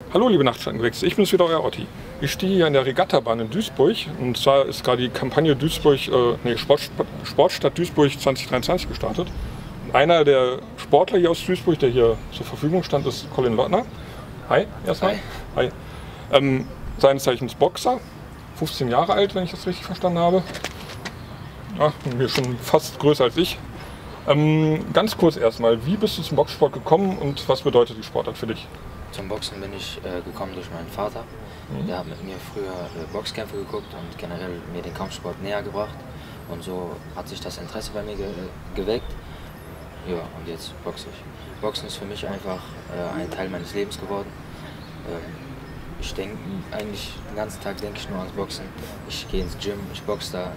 Hallo liebe Nachtschaltengewächse, ich bin's wieder, euer Otti. Ich stehe hier an der Regattabahn in Duisburg und zwar ist gerade die Kampagne Sportstadt Duisburg 2023 gestartet. Und einer der Sportler hier aus Duisburg, der hier zur Verfügung stand, ist Colin Lottner. Hi, erstmal. Hi. Seines Zeichens Boxer, 15 Jahre alt, wenn ich das richtig verstanden habe. Ja, mir schon fast größer als ich. Ganz kurz erstmal, wie bist du zum Boxsport gekommen und was bedeutet die Sportart für dich? Zum Boxen bin ich gekommen durch meinen Vater. Der hat mit mir früher Boxkämpfe geguckt und generell mir den Kampfsport näher gebracht. Und so hat sich das Interesse bei mir geweckt. Ja, und jetzt boxe ich. Boxen ist für mich einfach ein Teil meines Lebens geworden. Ich denke eigentlich den ganzen Tag denke ich nur ans Boxen. Ich gehe ins Gym, ich boxe da.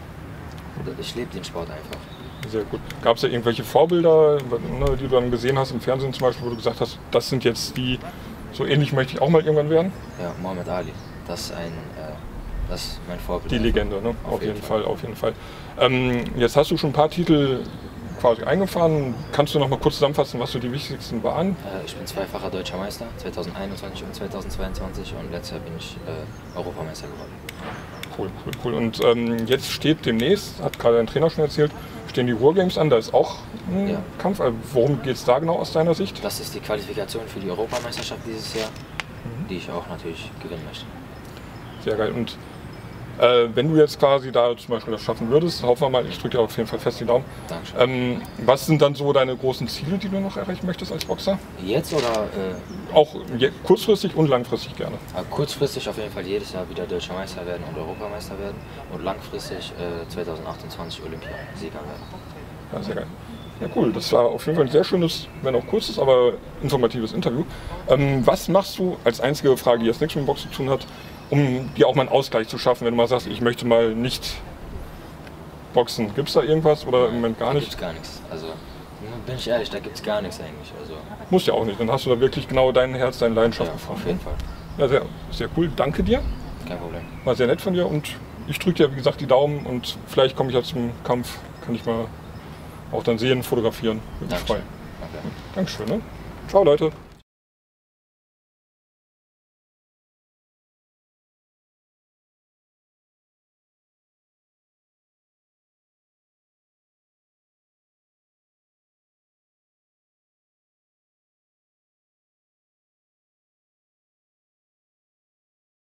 Ich lebe den Sport einfach. Sehr gut. Gab es da irgendwelche Vorbilder, die du dann gesehen hast im Fernsehen zum Beispiel, wo du gesagt hast, das sind jetzt die, so ähnlich möchte ich auch mal irgendwann werden? Ja, Muhammad Ali. Das ist mein Vorbild. Die Legende, ne? Auf jeden Fall. Jetzt hast du schon ein paar Titel quasi eingefahren. Kannst du noch mal kurz zusammenfassen, was so die wichtigsten waren? Ich bin zweifacher Deutscher Meister, 2021 und 2022 und letztes Jahr bin ich Europameister geworden. Cool. Und jetzt steht demnächst, hat gerade dein Trainer schon erzählt, stehen die Wargames an, da ist auch ein Kampf. Worum geht es da genau aus deiner Sicht? Das ist die Qualifikation für die Europameisterschaft dieses Jahr, die ich auch natürlich gewinnen möchte. Sehr geil. Und wenn du jetzt quasi da zum Beispiel das schaffen würdest, hoffen wir mal, ich drücke dir auf jeden Fall fest die Daumen. Dankeschön. Was sind dann so deine großen Ziele, die du noch erreichen möchtest als Boxer? Jetzt oder? Auch kurzfristig und langfristig gerne. Kurzfristig auf jeden Fall jedes Jahr wieder Deutscher Meister werden und Europameister werden und langfristig 2028 Olympiasieger werden. Ja, sehr geil. Ja, cool. Das war auf jeden Fall ein sehr schönes, wenn auch kurzes, aber informatives Interview. Was machst du als einzige Frage, die jetzt nichts mit dem Boxen zu tun hat, um dir auch mal einen Ausgleich zu schaffen, wenn du mal sagst, ich möchte mal nicht boxen? Gibt es da irgendwas oder im Moment gar nicht? Da gibt es gar nichts. Also bin ich ehrlich, da gibt es gar nichts eigentlich. Also, muss ja auch nicht, dann hast du da wirklich genau dein Herz, deine Leidenschaft gefunden. Auf jeden Fall. Ja, sehr cool. Danke dir. Kein Problem. War sehr nett von dir und ich drücke dir, wie gesagt, die Daumen und vielleicht komme ich ja zum Kampf, kann ich mal auch dann sehen, fotografieren. Würde mich freuen. Okay. Dankeschön. Ne? Ciao Leute.